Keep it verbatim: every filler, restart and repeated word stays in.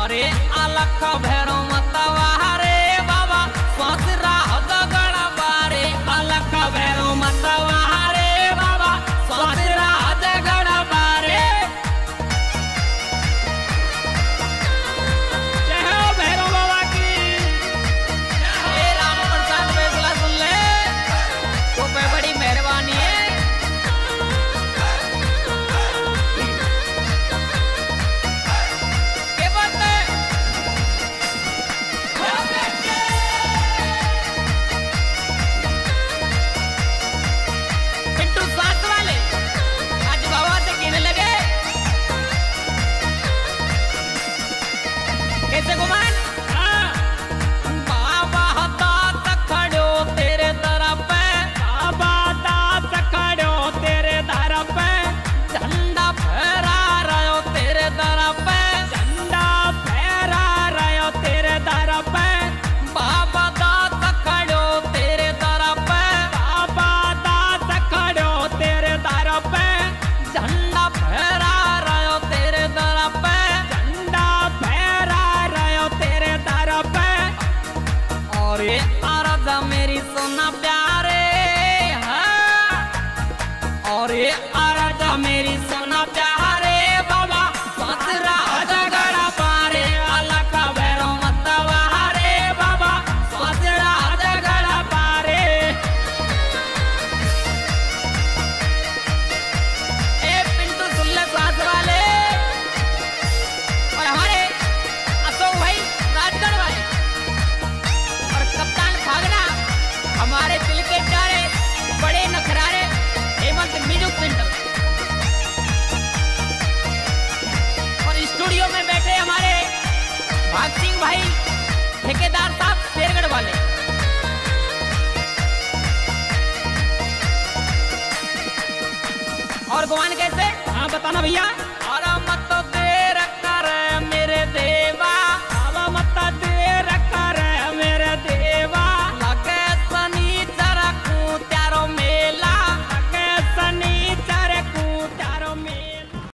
अरे अलख भैरो मतवा रे बाबा स्वासरा हदगड़ बारे अलख भैरो मतवा रे बाबा स्वासरा हदगड़ बारे। जय हो भैरो बाबा की। हे राम प्रसाद फैसला सुन ले तो पे बड़ी मेहरबानी है। कैसे गुमान बाबा दात खड़ो तेरे दर पे बाबा दात खड़ो तेरे दर पे झंडा फहरा रहो तेरे दर पे झंडा फहरा रहो तेरे दर पे बाबा दात खड़ो तेरे दर पे बाबा दात खड़ो तेरे दर पे झंडा फहरा रहो तेरे दर पे झंडा फहरा तेरे दर पे। और ये आराधा मेरी सोना प्यारे है और ये आराधा मेरी सोना प्यारे बाबा स्वासरा हदगड़ बारे अलख भैरो मतवा रे बाबा स्वासरा हदगड़ बारे। ए पिंटू सुन ले साथ वाले और हमारे अशोक भाई राजगढ़ वाले और कप्तान भागना हमारे दिल के प्यारे बड़े नखरारे हेमंत मिजू पिंटू और स्टूडियो में बैठे हमारे भाग सिंह भाई ठेकेदार साहब शेरगढ़ वाले। और गुमान कैसे हाँ बताना भैया।